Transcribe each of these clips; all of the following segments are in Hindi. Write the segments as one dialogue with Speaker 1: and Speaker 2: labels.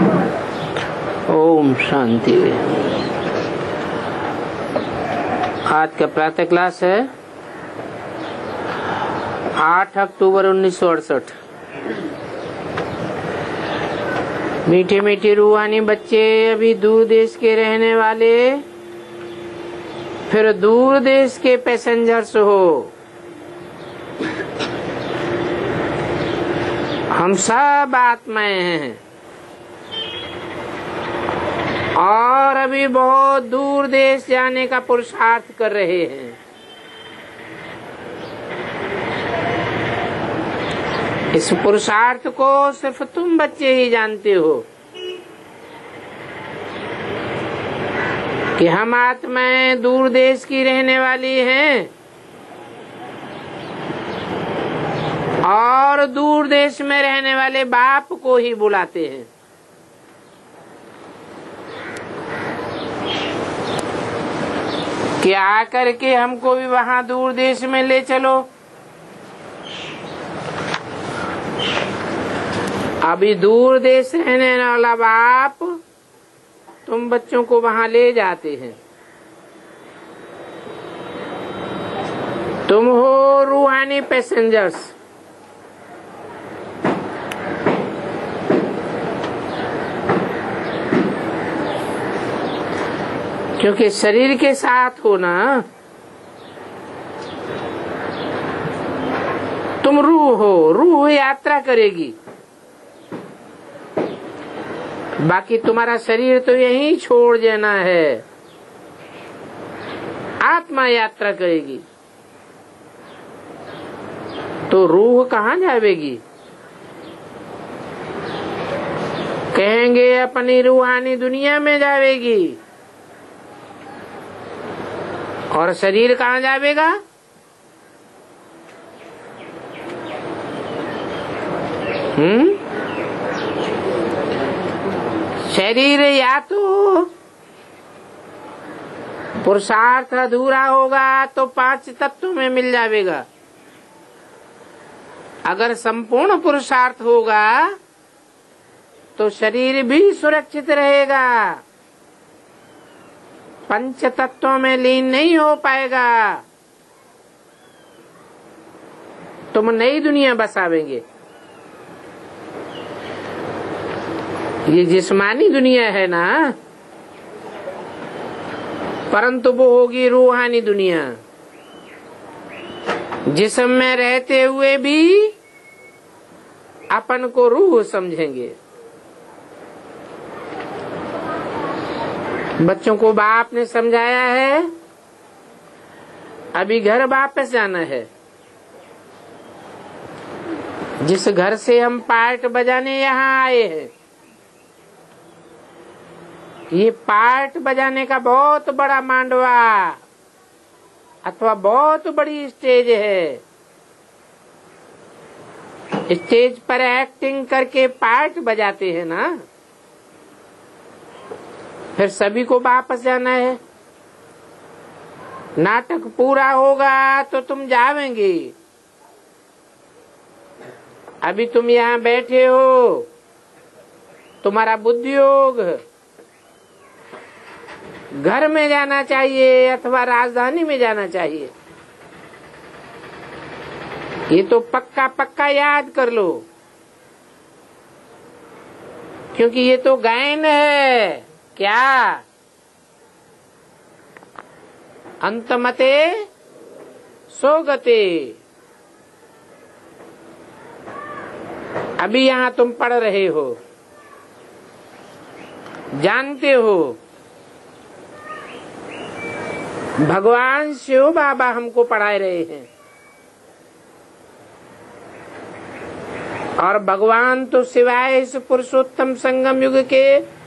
Speaker 1: ओम शांति। आज का प्रातः क्लास है 8 अक्टूबर 1968। मीठे मीठे रूहानी बच्चे, अभी दूर देश के रहने वाले, फिर दूर देश के पैसेंजर्स हो, हम सब आत्माएं हैं और अभी बहुत दूर देश जाने का पुरुषार्थ कर रहे हैं। इस पुरुषार्थ को सिर्फ तुम बच्चे ही जानते हो कि हम आत्माएं दूर देश की रहने वाली हैं और दूर देश में रहने वाले बाप को ही बुलाते हैं। कि आकर के हमको भी वहां दूर देश में ले चलो। अभी दूर देश रहने वाला बाप तुम बच्चों को वहां ले जाते हैं। तुम हो रूहानी पैसेंजर्स। क्योंकि शरीर के साथ हो ना, तुम रूह हो, रूह यात्रा करेगी, बाकी तुम्हारा शरीर तो यहीं छोड़ देना है। आत्मा यात्रा करेगी तो रूह कहाँ जाएगी? कहेंगे अपनी रूहानी दुनिया में जाएगी। और शरीर कहाँ जाएगा? शरीर या तो पुरुषार्थ अधूरा होगा तो 5 तत्वों में मिल जाएगा। अगर संपूर्ण पुरुषार्थ होगा तो शरीर भी सुरक्षित रहेगा, 5 तत्वों में लीन नहीं हो पाएगा। तुम नई दुनिया बसावेंगे। ये जिस्मानी दुनिया है ना, परंतु वो होगी रूहानी दुनिया, जिस्म में रहते हुए भी अपन को रूह समझेंगे। बच्चों को बाप ने समझाया है, अभी घर वापस जाना है। जिस घर से हम पार्ट बजाने यहाँ आए हैं, ये पार्ट बजाने का बहुत बड़ा मांडवा अथवा बहुत बड़ी स्टेज है। स्टेज पर एक्टिंग करके पार्ट बजाते हैं ना, फिर सभी को वापस जाना है। नाटक पूरा होगा तो तुम जावेंगे। अभी तुम यहाँ बैठे हो, तुम्हारा बुद्धि योग घर में जाना चाहिए अथवा राजधानी में जाना चाहिए। ये तो पक्का पक्का याद कर लो, क्योंकि ये तो गायन है। क्या? अंतमते सोगते। अभी यहाँ तुम पढ़ रहे हो, जानते हो भगवान शिव बाबा हमको पढ़ा रहे हैं। और भगवान तो सिवाय इस पुरुषोत्तम संगम युग के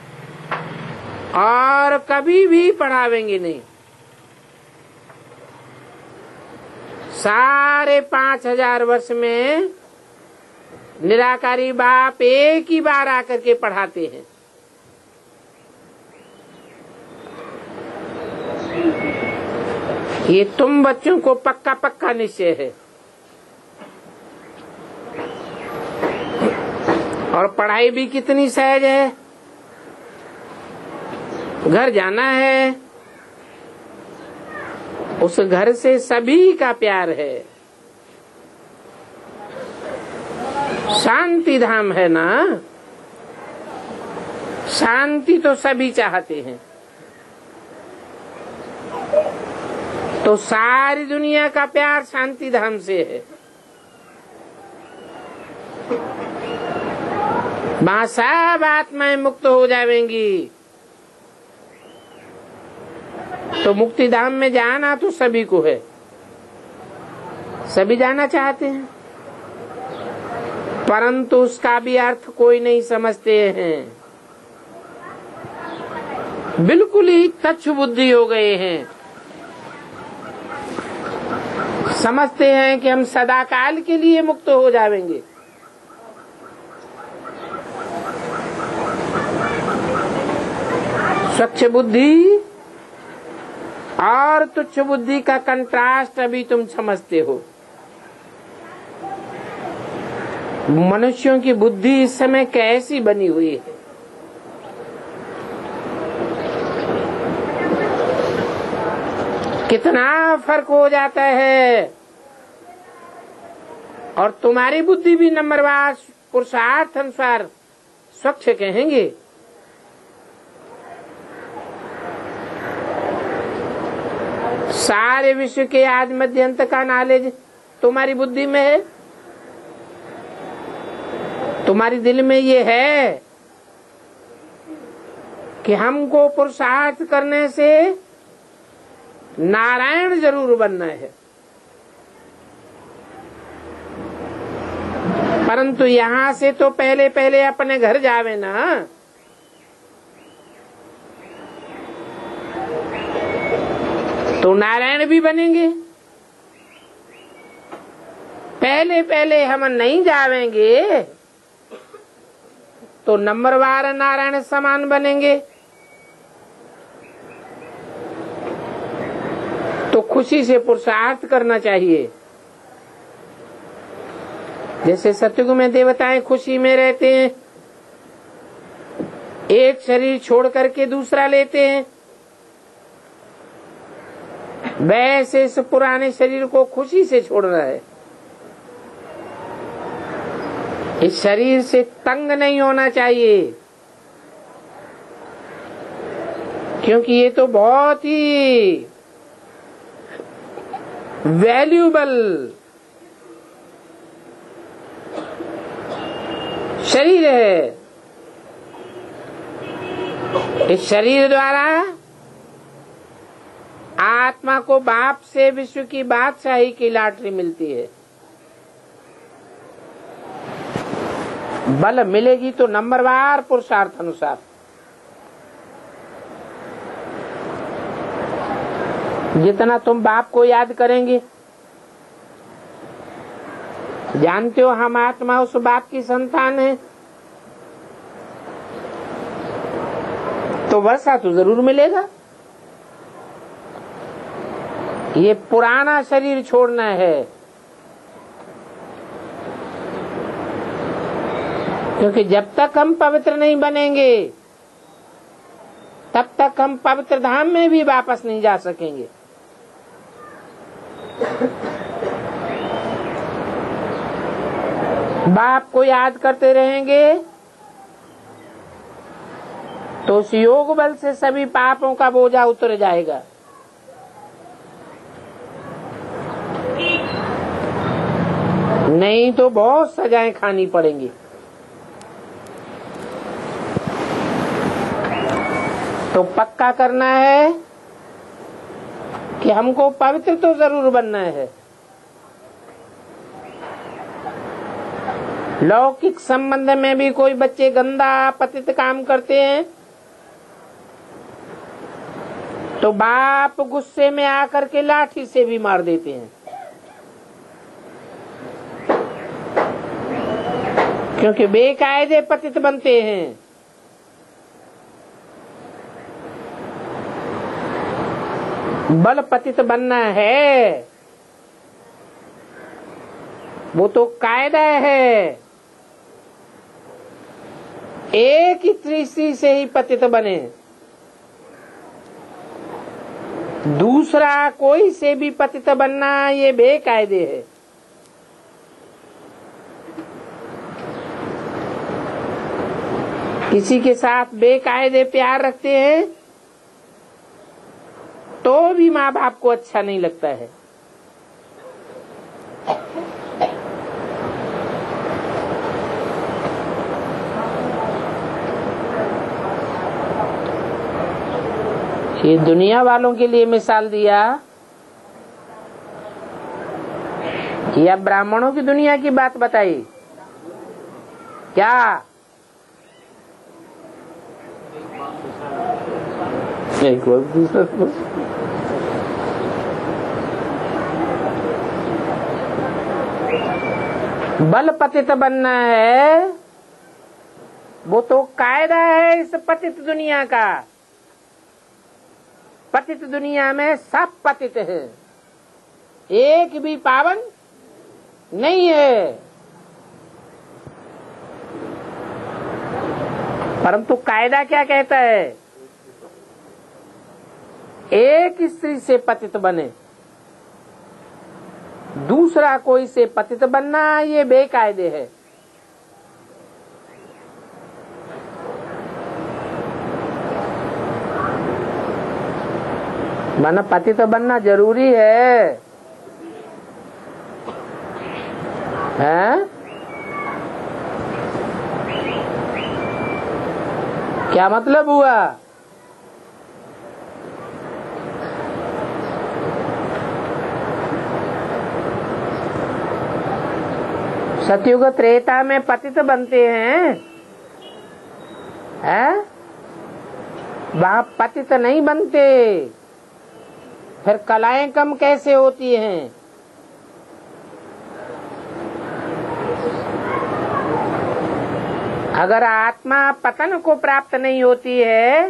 Speaker 1: और कभी भी पढ़ावेंगे नहीं। सारे 5000 वर्ष में निराकारी बाप एक ही बार आकर के पढ़ाते हैं। ये तुम बच्चों को पक्का पक्का निश्चय है। और पढ़ाई भी कितनी सहज है। घर जाना है, उस घर से सभी का प्यार है। शांति धाम है ना, शांति तो सभी चाहते हैं। तो सारी दुनिया का प्यार शांति धाम से है। वहां सब आत्माएं मुक्त हो जाएंगी। तो मुक्ति धाम में जाना तो सभी को है, सभी जाना चाहते हैं, परंतु उसका भी अर्थ कोई नहीं समझते हैं। बिल्कुल ही तुच्छ बुद्धि हो गए हैं। समझते हैं कि हम सदा काल के लिए मुक्त हो जाएंगे। स्वच्छ बुद्धि और तुच्छ बुद्धि का कंट्रास्ट अभी तुम समझते हो। मनुष्यों की बुद्धि इस समय कैसी बनी हुई है। कितना फर्क हो जाता है। और तुम्हारी बुद्धि भी नंबरवार पुरुषार्थ अनुसार स्वच्छ कहेंगे। सारे विश्व के आदि मध्य अंत का नॉलेज तुम्हारी बुद्धि में है, तुम्हारी दिल में ये है कि हमको पुरुषार्थ करने से नारायण जरूर बनना है। परंतु यहाँ से तो पहले पहले अपने घर जावे ना। तो नारायण भी बनेंगे। पहले पहले हम नहीं जावेंगे तो नंबरवार नारायण समान बनेंगे। तो खुशी से पुरुषार्थ करना चाहिए। जैसे सतयुग में देवताएं खुशी में रहते हैं, एक शरीर छोड़ करके दूसरा लेते हैं, वैसे इस पुराने शरीर को खुशी से छोड़ना है। इस शरीर से तंग नहीं होना चाहिए, क्योंकि ये तो बहुत ही वैल्यूएबल शरीर है। इस शरीर द्वारा आत्मा को बाप से विश्व की बादशाही की लॉटरी मिलती है। बल मिलेगी तो नंबरवार पुरुषार्थ अनुसार। जितना तुम बाप को याद करेंगे, जानते हो हम आत्मा उस बाप की संतान है, तो वर्षा तो जरूर मिलेगा। ये पुराना शरीर छोड़ना है, क्योंकि जब तक हम पवित्र नहीं बनेंगे तब तक हम पवित्र धाम में भी वापस नहीं जा सकेंगे। बाप को याद करते रहेंगे तो उस योग बल से सभी पापों का बोझा उतर जाएगा। नहीं तो बहुत सजाएं खानी पड़ेंगी। तो पक्का करना है कि हमको पवित्र तो जरूर बनना है। लौकिक संबंध में भी कोई बच्चे गंदा पतित काम करते हैं तो बाप गुस्से में आकर के लाठी से भी मार देते हैं, क्योंकि बेकायदे पतित बनते हैं। बल पतित बनना है, वो तो कायदा है। एक ही स्त्री से ही पतित बने, दूसरा कोई से भी पतित बनना ये बेकायदे है। किसी के साथ बेकायदे प्यार रखते हैं तो भी माँ बाप को अच्छा नहीं लगता है। ये दुनिया वालों के लिए मिसाल दिया कि अब ब्राह्मणों की दुनिया की बात बताई क्या? बल पतित बनना है, वो तो कायदा है इस पतित दुनिया का। पतित दुनिया में सब पतित है, एक भी पावन नहीं है। परंतु कायदा क्या कहता है? एक स्त्री से पतित बने, दूसरा कोई से पतित बनना ये बेकायदे है। माना पतित बनना जरूरी है, हैं? क्या मतलब हुआ? सतयुग त्रेता में पतित बनते हैं, वहाँ पतित नहीं बनते। फिर कलाएं कम कैसे होती हैं? अगर आत्मा पतन को प्राप्त नहीं होती है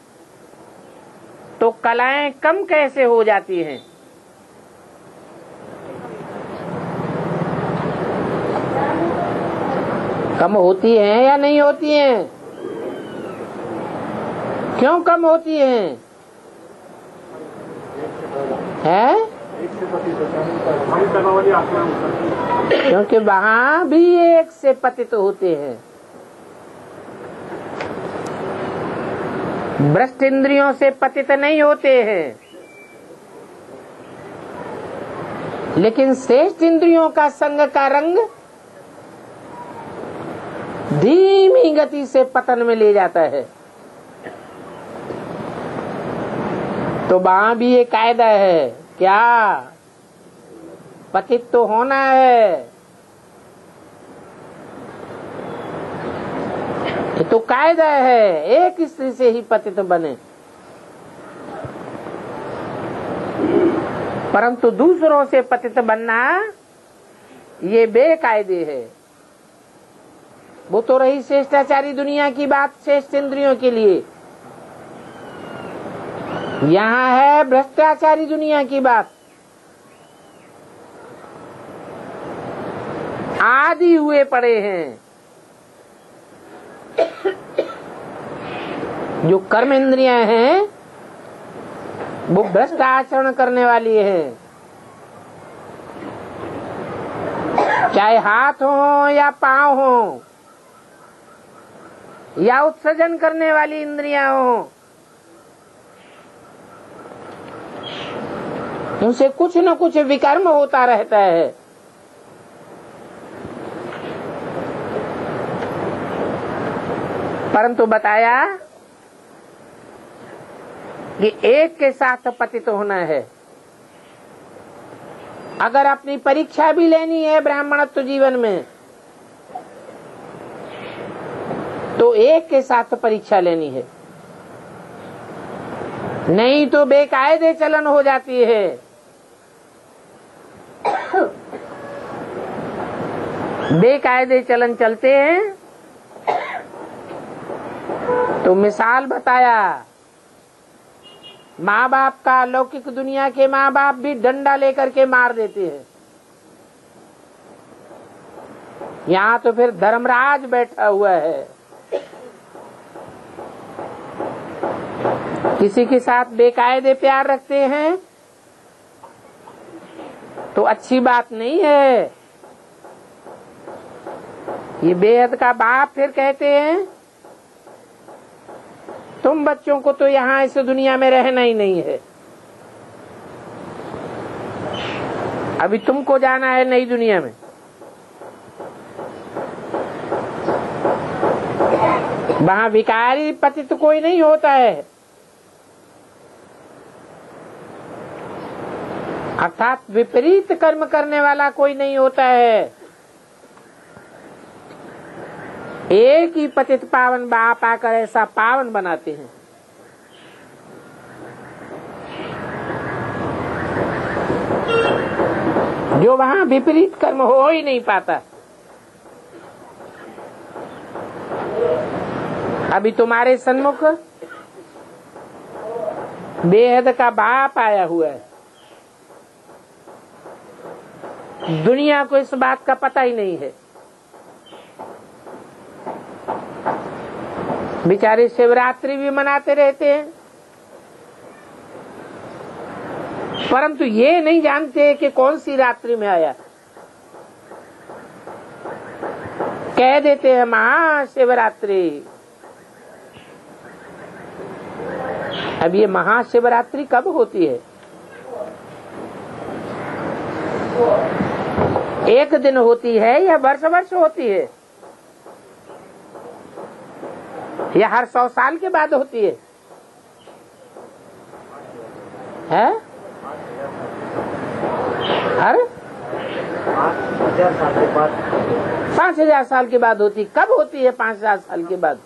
Speaker 1: तो कलाएं कम कैसे हो जाती हैं? कम होती हैं या नहीं होती हैं? क्यों कम होती हैं? है? क्योंकि वहाँ भी एक से पतित होते हैं। भ्रष्ट इंद्रियों से पतित नहीं होते हैं, लेकिन श्रेष्ठ इंद्रियों का संग का रंग धीमी गति से पतन में ले जाता है। तो वहाँ भी ये कायदा है, क्या? पतित तो होना है। ये तो कायदा है, एक स्त्री से ही पतित बने। परंतु दूसरों से पतित बनना ये बेकायदे है। वो तो रही श्रेष्ठाचारी दुनिया की बात, श्रेष्ठ इंद्रियों के लिए। यहाँ है भ्रष्टाचारी दुनिया की बात। आदि हुए पड़े हैं, जो कर्म इंद्रियां हैं वो भ्रष्ट आचरण करने वाली हैं। चाहे हाथ हो या पांव हो या उत्सर्जन करने वाली इंद्रियां हो, उनसे कुछ न कुछ विकर्म होता रहता है। परंतु बताया कि एक के साथ पतित होना है। अगर अपनी परीक्षा भी लेनी है ब्राह्मणत्व जीवन में, तो एक के साथ परीक्षा लेनी है, नहीं तो बेकायदे चलन हो जाती है। बेकायदे चलन चलते हैं तो मिसाल बताया, माँ बाप का, लौकिक दुनिया के माँ बाप भी डंडा लेकर के मार देते हैं। यहाँ तो फिर धर्मराज बैठा हुआ है। किसी के साथ बेकायदे प्यार रखते हैं तो अच्छी बात नहीं है। ये बेहद का बाप फिर कहते हैं तुम बच्चों को तो यहाँ इस दुनिया में रहना ही नहीं है, अभी तुमको जाना है नई दुनिया में। वहाँ विकारी पतित कोई नहीं होता है, अर्थात विपरीत कर्म करने वाला कोई नहीं होता है। एक ही पतित पावन बाप आकर ऐसा पावन बनाते हैं। जो वहाँ विपरीत कर्म हो ही नहीं पाता। अभी तुम्हारे सन्मुख बेहद का बाप आया हुआ है, दुनिया को इस बात का पता ही नहीं है। बेचारे शिवरात्रि भी मनाते रहते हैं, परंतु ये नहीं जानते कि कौन सी रात्रि में आया। कह देते हैं महाशिवरात्रि। अब ये महाशिवरात्रि कब होती है? एक दिन होती है या वर्ष वर्ष होती है, या हर 100 साल के बाद होती है? हर 5000 साल के बाद होती। कब होती है 5000 साल के बाद?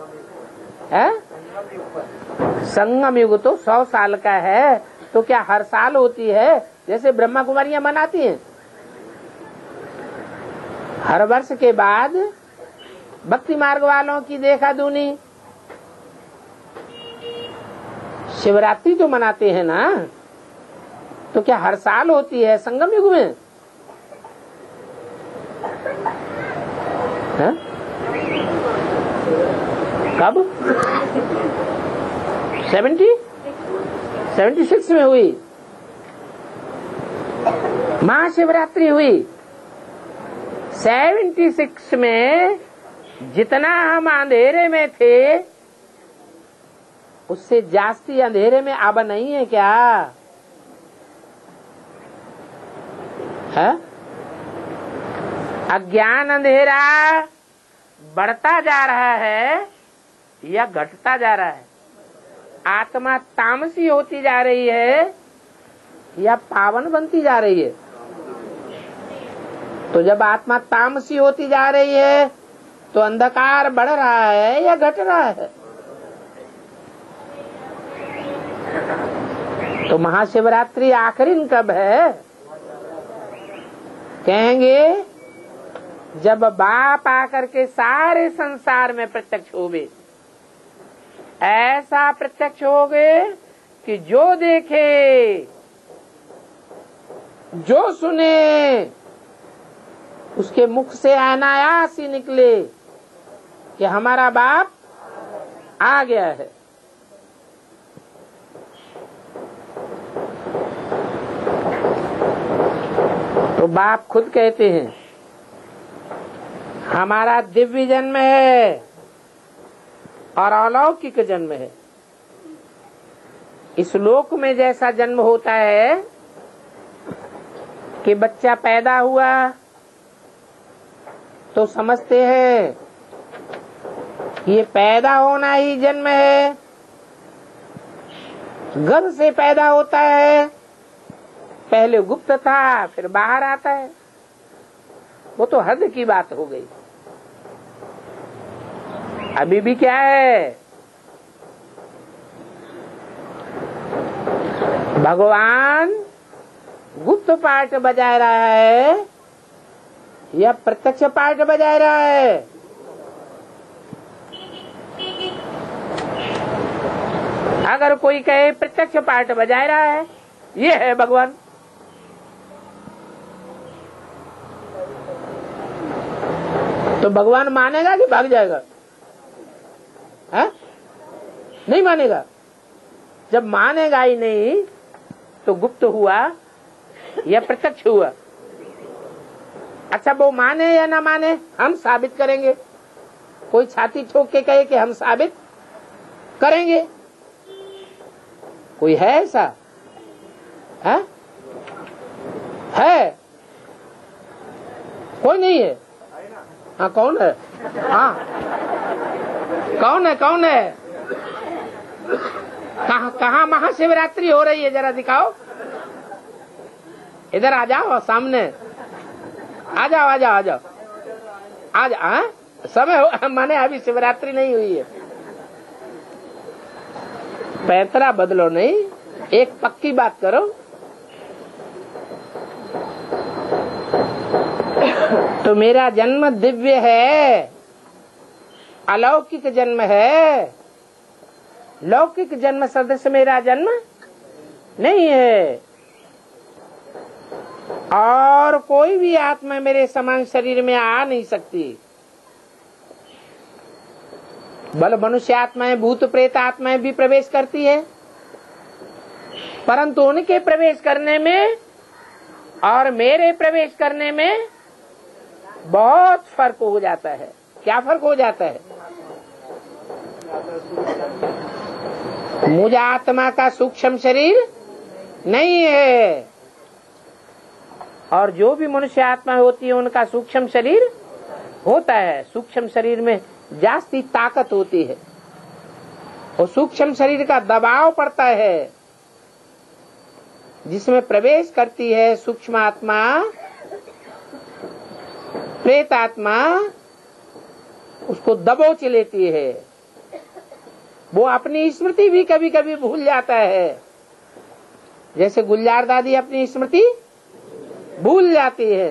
Speaker 1: संगम युग तो 100 साल का है, तो क्या हर साल होती है जैसे ब्रह्मा कुमारियां मनाती हैं? हर वर्ष के बाद भक्ति मार्ग वालों की देखा दूनी शिवरात्रि तो मनाते हैं ना, तो क्या हर साल होती है संगम युग में? है? कब? 76 में हुई महाशिवरात्रि हुई। 76 में जितना हम अंधेरे में थे उससे जास्ती अंधेरे में अब नहीं है क्या? है? अज्ञान अंधेरा बढ़ता जा रहा है या घटता जा रहा है? आत्मा तामसी होती जा रही है या पावन बनती जा रही है? तो जब आत्मा तामसी होती जा रही है तो अंधकार बढ़ रहा है या घट रहा है? तो महाशिवरात्रि आखिरी दिन कब है? कहेंगे जब बाप आकर के सारे संसार में प्रत्यक्ष होगे। ऐसा प्रत्यक्ष होगे कि जो देखे जो सुने उसके मुख से अनायास ही निकले कि हमारा बाप आ गया है। तो बाप खुद कहते हैं हमारा दिव्य जन्म है और अलौकिक जन्म है। इस लोक में जैसा जन्म होता है कि बच्चा पैदा हुआ तो समझते हैं ये पैदा होना ही जन्म है, गर्भ से पैदा होता है, पहले गुप्त था फिर बाहर आता है। वो तो हद की बात हो गई। अभी भी क्या है, भगवान गुप्त पार्ट बजा रहा है या प्रत्यक्ष पार्ट बजा रहा है? अगर कोई कहे प्रत्यक्ष पार्ट बजा रहा है, ये है भगवान। तो भगवान मानेगा कि भाग जाएगा? है? नहीं मानेगा। जब मानेगा ही नहीं तो गुप्त हुआ या प्रत्यक्ष हुआ? अच्छा, वो माने या ना माने हम साबित करेंगे। कोई छाती ठोक के कहे कि हम साबित करेंगे, कोई है ऐसा? है? कोई नहीं है। हाँ, कौन है? हाँ, कौन है? कौन है? कहाँ महाशिवरात्रि हो रही है? जरा दिखाओ, इधर आ जाओ, सामने आ जाओ, आ जाओ, आ जाओ, आ जाओ। समय हो, माने अभी शिवरात्रि नहीं हुई है। पैतरा बदलो नहीं, एक पक्की बात करो। तो मेरा जन्म दिव्य है, अलौकिक जन्म है, लौकिक जन्म सदस्य मेरा जन्म नहीं है। और कोई भी आत्मा मेरे समान शरीर में आ नहीं सकती। बल मनुष्य आत्माएं, भूत प्रेत आत्माएं भी प्रवेश करती है, परंतु उनके प्रवेश करने में और मेरे प्रवेश करने में बहुत फर्क हो जाता है। क्या फर्क हो जाता है? मुझ आत्मा का सूक्ष्म शरीर नहीं है, और जो भी मनुष्य आत्मा होती है उनका सूक्ष्म शरीर होता है। सूक्ष्म शरीर में जास्ती ताकत होती है, और सूक्ष्म शरीर का दबाव पड़ता है, जिसमें प्रवेश करती है सूक्ष्म आत्मा, प्रेत आत्मा उसको दबोच लेती है। वो अपनी स्मृति भी कभी कभी भूल जाता है, जैसे गुलजार दादी अपनी स्मृति भूल जाती है,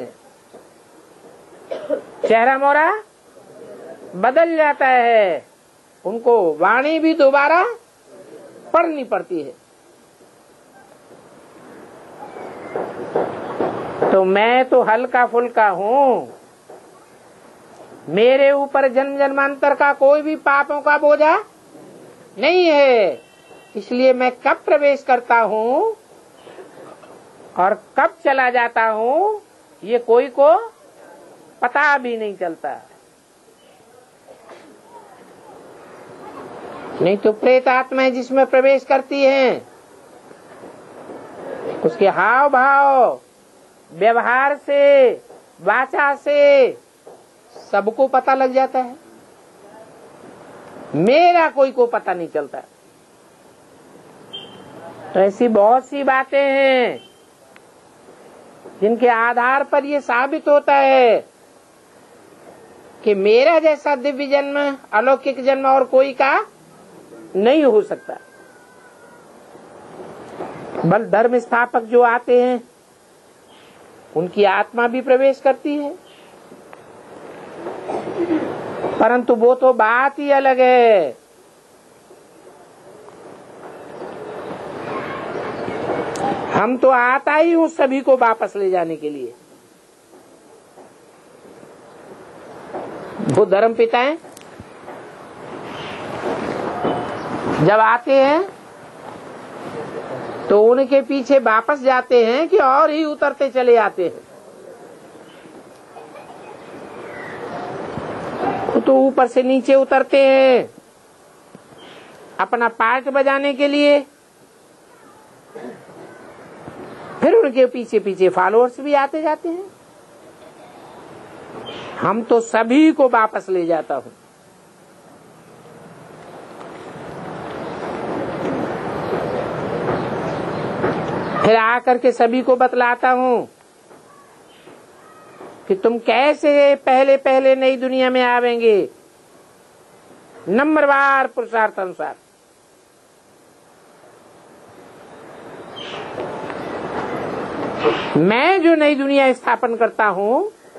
Speaker 1: चेहरा मोरा बदल जाता है, उनको वाणी भी दोबारा पढ़नी पड़ती है। तो मैं तो हल्का फुल्का हूँ, मेरे ऊपर जन्म जन्मांतर का कोई भी पापों का बोझा नहीं है। इसलिए मैं कब प्रवेश करता हूँ और कब चला जाता हूँ ये कोई को पता भी नहीं चलता। नहीं तो प्रेत आत्माएं जिसमें प्रवेश करती हैं, उसके हाव भाव, व्यवहार से, वाचा से सबको पता लग जाता है, मेरा कोई को पता नहीं चलता। तो ऐसी बहुत सी बातें हैं जिनके आधार पर ये साबित होता है कि मेरा जैसा दिव्य जन्म, अलौकिक जन्म और कोई का नहीं हो सकता। बल धर्म स्थापक जो आते हैं उनकी आत्मा भी प्रवेश करती है, परंतु वो तो बात ही अलग है। हम तो आता ही हूँ सभी को वापस ले जाने के लिए। वो धर्म पिताएं जब आते हैं तो उनके पीछे वापस जाते हैं कि और ही उतरते चले आते हैं। तो ऊपर से नीचे उतरते हैं अपना पार्ट बजाने के लिए, फिर उनके पीछे पीछे फॉलोअर्स भी आते जाते हैं। हम तो सभी को वापस ले जाता हूँ। फिर आकर के सभी को बतलाता हूँ कि तुम कैसे पहले पहले नई दुनिया में आवेंगे, नंबरवार पुरुषार्थ अनुसार। मैं जो नई दुनिया स्थापन करता हूँ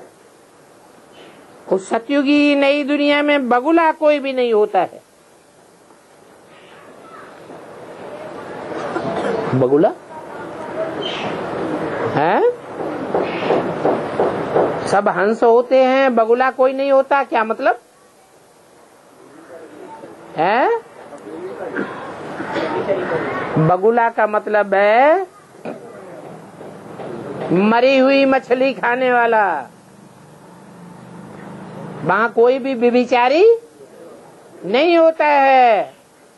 Speaker 1: उस सतयुगी नई दुनिया में बगुला कोई भी नहीं होता है। बगुला है, सब हंस होते हैं, बगुला कोई नहीं होता। क्या मतलब है? बगुला का मतलब है मरी हुई मछली खाने वाला। वहां कोई भी व्यभिचारी नहीं होता है,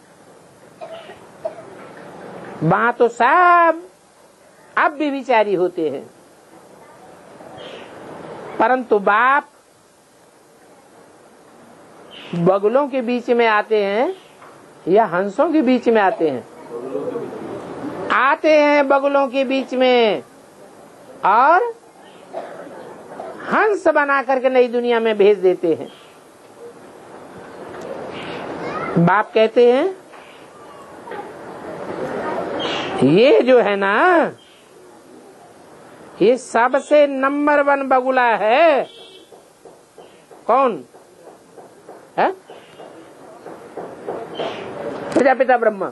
Speaker 1: वहां तो सब अब व्यभिचारी होते हैं। परंतु बाप बगुलों के बीच में आते हैं या हंसों के बीच में आते हैं? आते हैं बगुलों के बीच में और हंस बना करके नई दुनिया में भेज देते हैं। बाप कहते हैं ये जो है ना, ये सबसे नंबर 1 बगुला है। कौन है? प्रजापिता ब्रह्मा।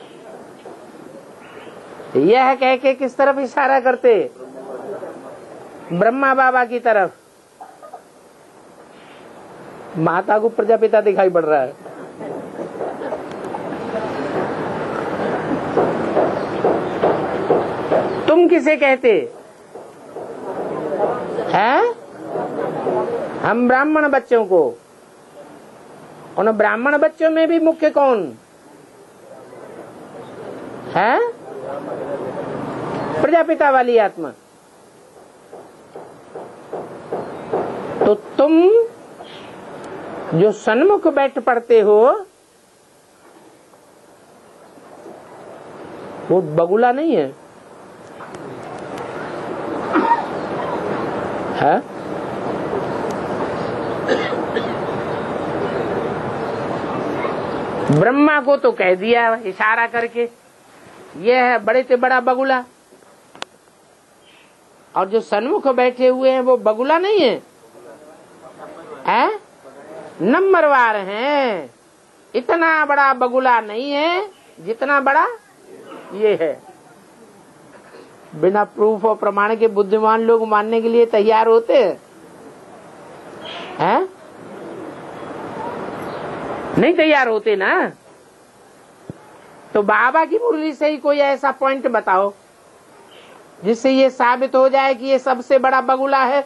Speaker 1: यह कह के किस तरफ इशारा करते? ब्रह्मा बाबा की तरफ। माता को प्रजापिता दिखाई पड़ रहा है। तुम किसे कहते हैं? हम ब्राह्मण बच्चों को। उन ब्राह्मण बच्चों में भी मुख्य कौन है? प्रजापिता वाली आत्मा। तो तुम जो सन्मुख बैठ पड़ते हो वो बगुला नहीं है, है? ब्रह्मा को तो कह दिया इशारा करके यह है बड़े से बड़ा बगुला, और जो सन्मुख बैठे हुए हैं वो बगुला नहीं है, नंबरवार हैं। इतना बड़ा बगुला नहीं है जितना बड़ा ये है। बिना प्रूफ और प्रमाण के बुद्धिमान लोग मानने के लिए तैयार होते हैं? नहीं तैयार होते ना। तो बाबा की मुरली से ही कोई ऐसा पॉइंट बताओ जिससे ये साबित हो जाए कि ये सबसे बड़ा बगुला है।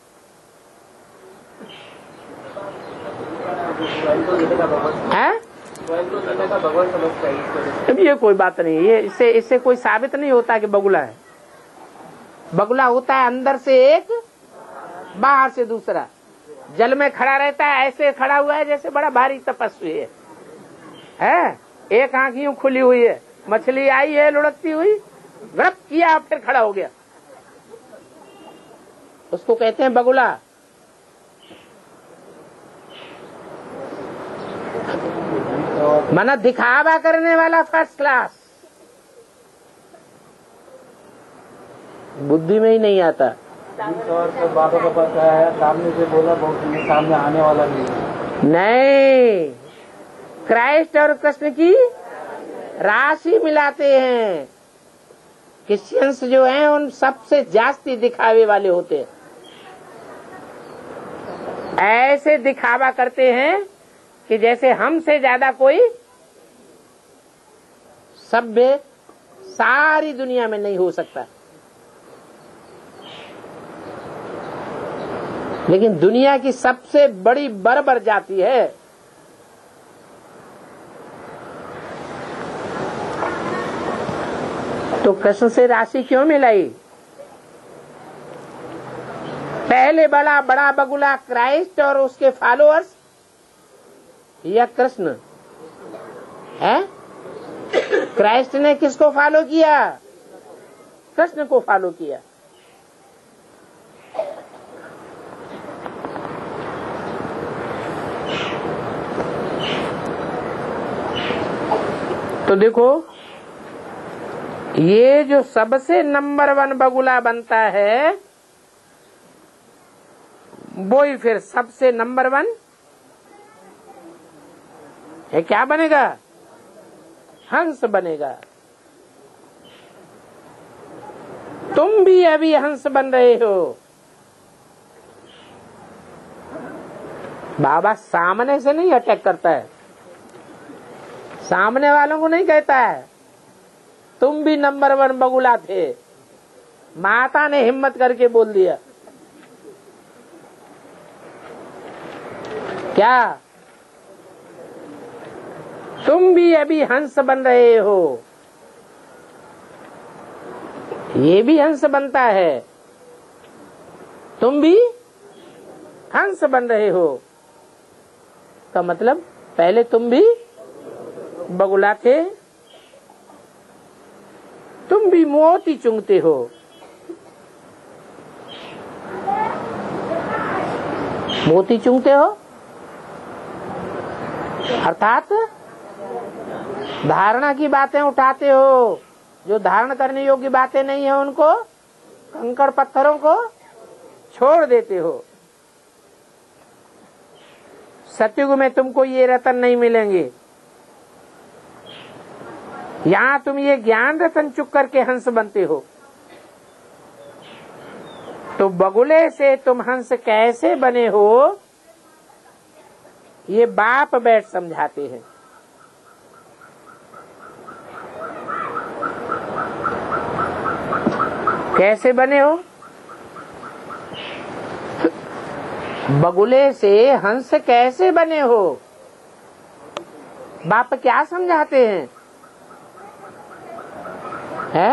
Speaker 1: अब ये कोई बात नहीं, ये इससे कोई साबित नहीं होता कि बगुला है। बगुला होता है अंदर से एक, बाहर से दूसरा। जल में खड़ा रहता है, ऐसे खड़ा हुआ है जैसे बड़ा भारी तपस्वी है। एक आंख यूं खुली हुई है, मछली आई है लुढ़कती हुई, ग्रप किया फिर खड़ा हो गया, उसको कहते हैं बगुला। मना दिखावा करने वाला फर्स्ट क्लास, बुद्धि में ही नहीं आता।
Speaker 2: बाबा का पास आया, सामने से बोला बहुत, सामने आने वाला
Speaker 1: नहीं। क्राइस्ट और कृष्ण की राशि मिलाते हैं। क्रिश्चियंस जो हैं उन सबसे जास्ती दिखावे वाले होते हैं। ऐसे दिखावा करते हैं कि जैसे हमसे ज्यादा कोई सभ्य सारी दुनिया में नहीं हो सकता। लेकिन दुनिया की सबसे बड़ी बर्बर जाति है तो कृष्ण से राशि क्यों मिलाई? पहले बड़ा बगुला क्राइस्ट और उसके फॉलोअर्स या कृष्ण है? क्राइस्ट ने किसको फॉलो किया? कृष्ण को फॉलो किया। तो देखो, ये जो सबसे नंबर 1 बगुला बनता है वो ही फिर सबसे नंबर 1 है। क्या बनेगा? हंस बनेगा। तुम भी अभी हंस बन रहे हो। बाबा सामने से नहीं अटैक करता है, सामने वालों को नहीं कहता है, तुम भी नंबर 1 बगुला थे। माता ने हिम्मत करके बोल दिया। क्या तुम भी अभी हंस बन रहे हो? ये भी हंस बनता है, तुम भी हंस बन रहे हो। का मतलब पहले तुम भी बगुला थे, तुम भी मोती चुंगते हो। मोती चुंगते हो अर्थात धारणा की बातें उठाते हो, जो धारण करने योग्य बातें नहीं है उनको, कंकड़ पत्थरों को छोड़ देते हो। सतयुग में तुमको ये रतन नहीं मिलेंगे। यहाँ तुम ये ज्ञान रतन चुक करके हंस बनते हो। तो बगुले से तुम हंस कैसे बने हो, ये बाप बैठ समझाते हैं। कैसे बने हो? बगुले से हंस कैसे बने हो? बाप क्या समझाते हैं? है?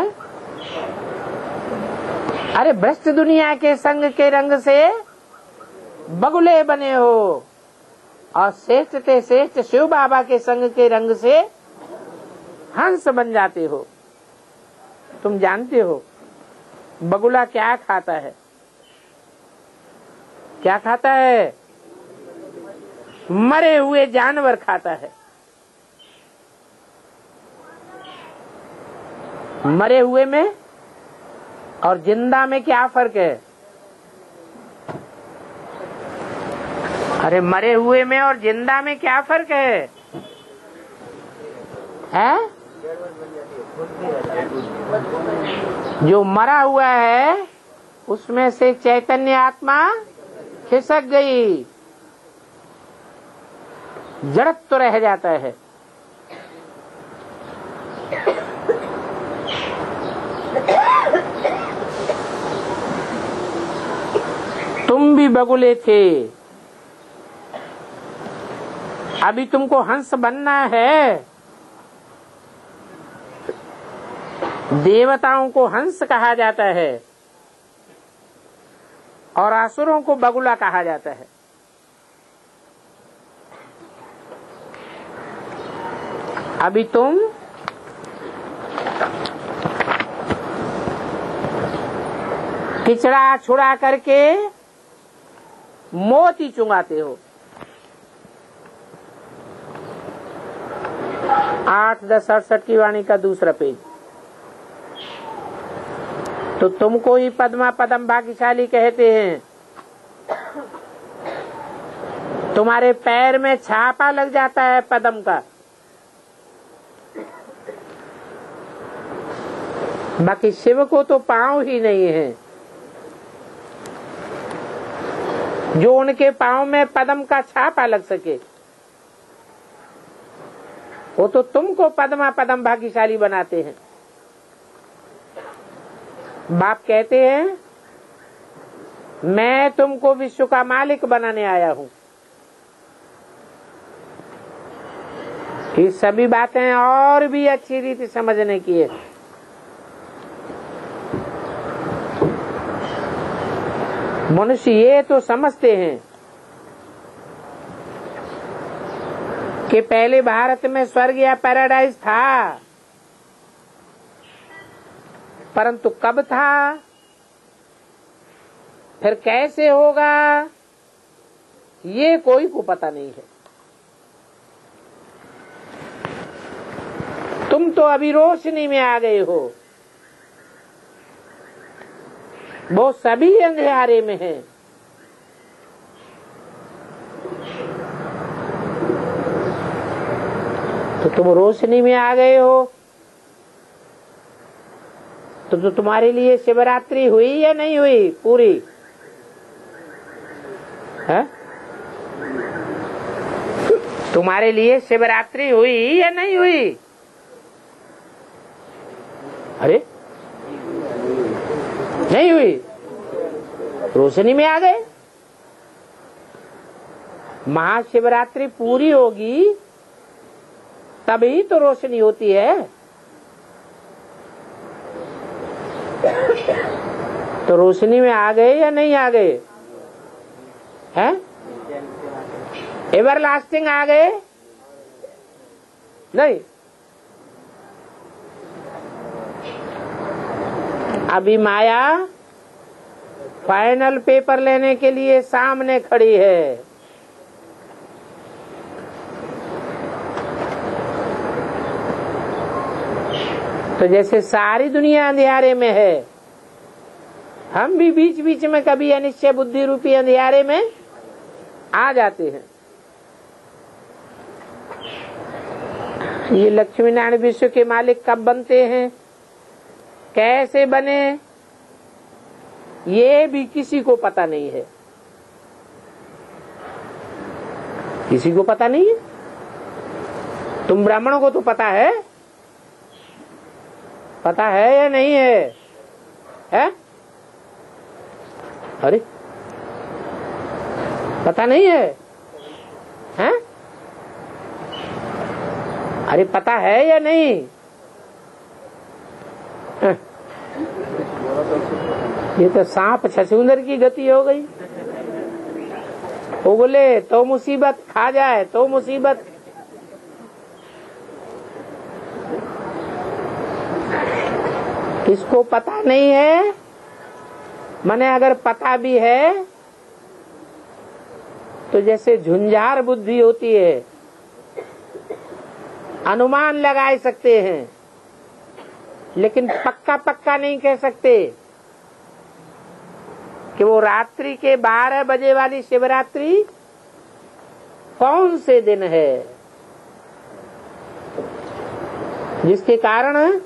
Speaker 1: अरे भ्रष्ट दुनिया के संग के रंग से बगुले बने हो और श्रेष्ठ ते श्रेष्ठ शिव बाबा के संग के रंग से हंस बन जाते हो। तुम जानते हो बगुला क्या खाता है? क्या खाता है? मरे हुए जानवर खाता है। मरे हुए में और जिंदा में क्या फर्क है? अरे मरे हुए में और जिंदा में क्या फर्क है? हैं? जो मरा हुआ है उसमें से चैतन्य आत्मा खिसक गई, जड़त्व तो रह जाता है। तुम भी बगुले थे, अभी तुमको हंस बनना है। देवताओं को हंस कहा जाता है और असुरों को बगुला कहा जाता है। अभी तुम खिचड़ा छुड़ा करके मोती चुंगाते हो। 8-10-68 की वाणी का दूसरा पेज। तो तुमको ही पद्मा पदम भाग्यशाली कहते हैं। तुम्हारे पैर में छापा लग जाता है पदम का, बाकी शिव को तो पांव ही नहीं है। जो उनके पांव में पदम का छापा लग सके, वो तो तुमको पद्मा पदम भाग्यशाली बनाते हैं। बाप कहते हैं मैं तुमको विश्व का मालिक बनाने आया हूँ। ये सभी बातें और भी अच्छी रीति समझने की है। मनुष्य ये तो समझते हैं कि पहले भारत में स्वर्ग या पैराडाइज था, परंतु कब था, फिर कैसे होगा, ये कोई को पता नहीं है। तुम तो अभी रोशनी में आ गए हो, वो सभी अंधेरे में हैं। तो तुम रोशनी में आ गए हो, तो तुम्हारे लिए शिवरात्रि हुई या नहीं हुई पूरी? है? तुम्हारे लिए शिवरात्रि हुई या नहीं हुई? अरे नहीं हुई, रोशनी में आ गए। महाशिवरात्रि पूरी होगी तभी तो रोशनी होती है। तो रोशनी में आ गए या नहीं आ गए हैं? एवरलास्टिंग आ गए नहीं? अभी माया फाइनल पेपर लेने के लिए सामने खड़ी है। तो जैसे सारी दुनिया अंधियारे में है, हम भी बीच बीच में कभी अनिश्चय बुद्धि रूपी अंधियारे में आ जाते हैं। ये लक्ष्मी नारायण विश्व के मालिक कब बनते हैं, कैसे बने, ये भी किसी को पता नहीं है। किसी को पता नहीं है। तुम ब्राह्मणों को तो पता है, पता है या नहीं है? है? अरे पता नहीं है? हैं? अरे पता है या नहीं? ये तो सांप छछूंदर की गति हो गई। वो बोले तो मुसीबत, खा जाए तो मुसीबत। इसको पता नहीं है। माने अगर पता भी है तो जैसे झुंझार बुद्धि होती है, अनुमान लगा सकते हैं लेकिन पक्का पक्का नहीं कह सकते कि वो रात्रि के 12 बजे वाली शिवरात्रि कौन से दिन है, जिसके कारण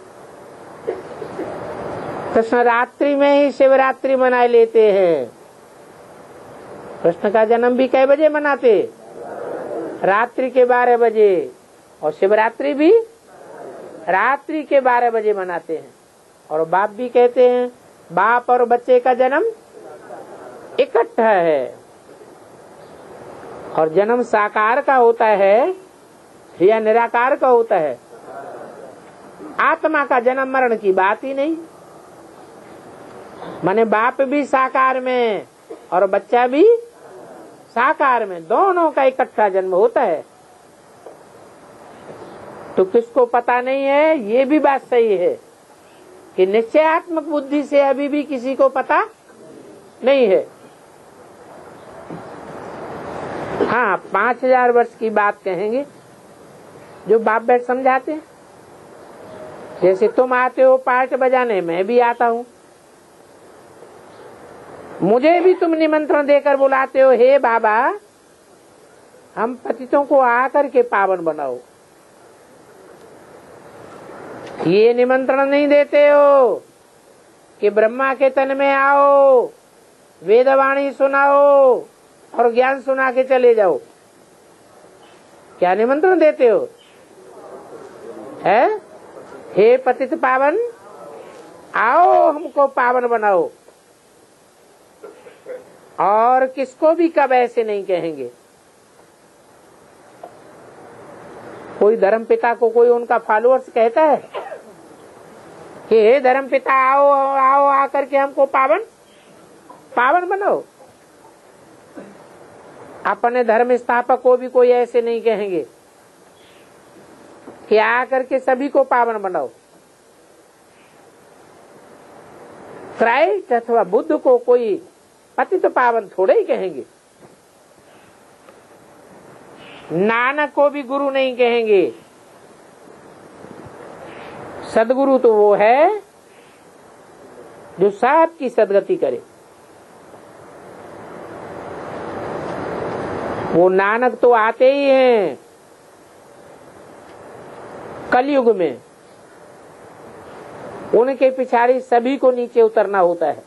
Speaker 1: कृष्ण रात्रि में ही शिवरात्रि मना लेते हैं। कृष्ण का जन्म भी कै बजे मनाते? रात्रि के 12 बजे, और शिवरात्रि भी रात्रि के 12 बजे मनाते हैं। और बाप भी कहते हैं बाप और बच्चे का जन्म इकट्ठा है, और जन्म साकार का होता है या निराकार का होता है। आत्मा का जन्म मरण की बात ही नहीं। माने बाप भी साकार में और बच्चा भी साकार में, दोनों का इकट्ठा जन्म होता है। तो किसको पता नहीं है, ये भी बात सही है कि निश्चयात्मक बुद्धि से अभी भी किसी को पता नहीं है। हाँ, 5000 वर्ष की बात कहेंगे जो बाप बैठ समझाते हैं। जैसे तुम आते हो पार्ट बजाने, मैं भी आता हूँ। मुझे भी तुम निमंत्रण देकर बुलाते हो, हे बाबा हम पतितों को आकर के पावन बनाओ। ये निमंत्रण नहीं देते हो कि ब्रह्मा के तन में आओ, वेदवाणी सुनाओ और ज्ञान सुना के चले जाओ। क्या निमंत्रण देते हो? है हे पतित पावन, आओ हमको पावन बनाओ। और किसको भी कब ऐसे नहीं कहेंगे। कोई धर्म पिता को कोई उनका फॉलोअर्स कहता है कि हे धर्म पिता आओ आओ आकर के हमको पावन बनाओ। अपने धर्म स्थापक को भी कोई ऐसे नहीं कहेंगे कि आकर के सभी को पावन बनाओ। क्राइस्ट अथवा बुद्ध को कोई पतित पावन थोड़े ही कहेंगे। नानक को भी गुरु नहीं कहेंगे। सदगुरु तो वो है जो सबकी सदगति करे। वो नानक तो आते ही हैं कलयुग में, उनके पिछाड़ी सभी को नीचे उतरना होता है।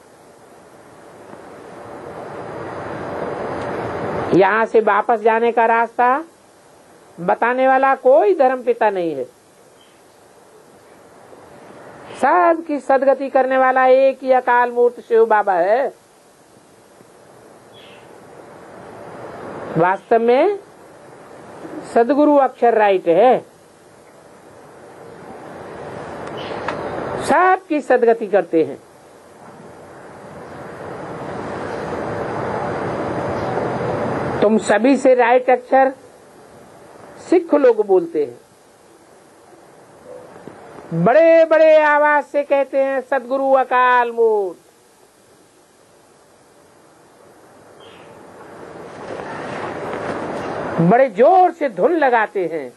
Speaker 1: यहाँ से वापस जाने का रास्ता बताने वाला कोई धर्म पिता नहीं है। सबकी सदगति करने वाला एक ही अकाल मूर्त शिव बाबा है। वास्तव में सदगुरु अक्षर राइट है, सबकी सदगति करते हैं। तुम सभी से राइट अक्षर सिख लोग बोलते हैं, बड़े बड़े आवाज से कहते हैं सदगुरु अकाल मूर्त। बड़े जोर से धुन लगाते हैं,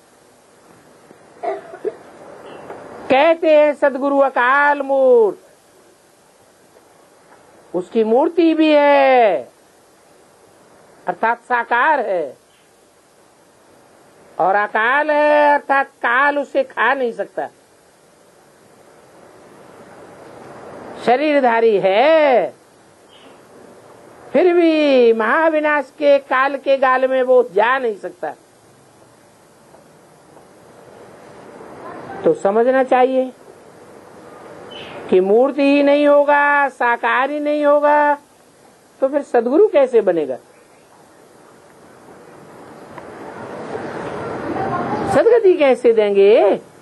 Speaker 1: कहते हैं सदगुरु अकाल मूर्त। उसकी मूर्ति भी है, अर्थात साकार है, और अकाल है अर्थात काल उसे खा नहीं सकता। शरीरधारी है, फिर भी महाविनाश के काल के गाल में वो जा नहीं सकता। तो समझना चाहिए कि मूर्ति ही नहीं होगा, साकार ही नहीं होगा, तो फिर सदगुरु कैसे बनेगा? सदगति कैसे देंगे?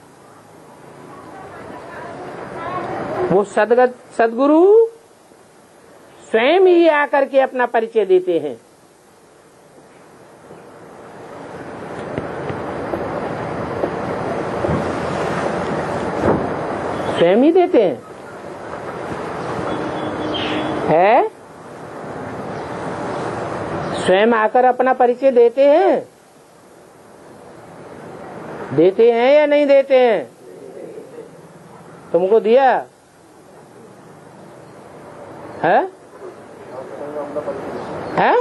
Speaker 1: वो सदगुरु स्वयं ही आकर के अपना परिचय देते हैं। स्वयं ही देते हैं, है? स्वयं आकर अपना परिचय देते हैं। देते हैं या नहीं देते हैं? तुमको दिया है? है?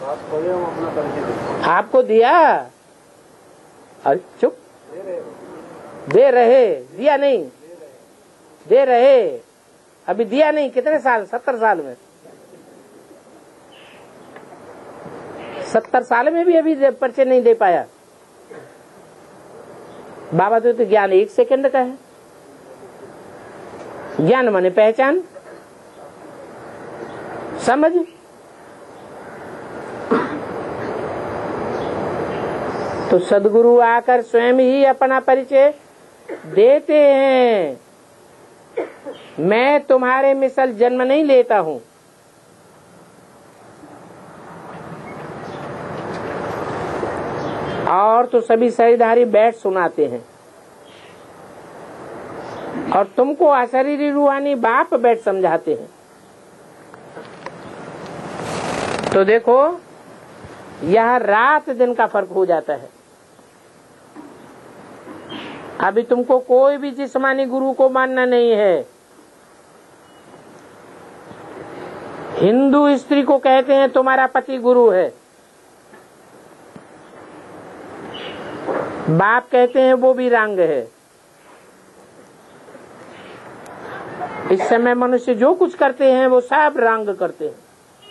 Speaker 1: आपको दिया? अरे चुप, दे रहे, दिया नहीं, दे रहे, अभी दिया नहीं। कितने साल? 70 साल में, 70 साल में भी अभी परिचय नहीं दे पाया। बाबा तो ज्ञान 1 सेकंड का है। ज्ञान माने पहचान, समझ। तो सदगुरु आकर स्वयं ही अपना परिचय देते हैं। मैं तुम्हारे मिसल जन्म नहीं लेता हूं, और तो सभी शरीरधारी बैठ सुनाते हैं, और तुमको अशरीरी रूहानी बाप बैठ समझाते हैं। तो देखो, यह रात दिन का फर्क हो जाता है। अभी तुमको कोई भी जिस्मानी गुरु को मानना नहीं है। हिंदू स्त्री को कहते हैं तुम्हारा पति गुरु है, बाप कहते हैं वो भी रंग है। इस समय मनुष्य जो कुछ करते हैं वो सब रंग करते हैं,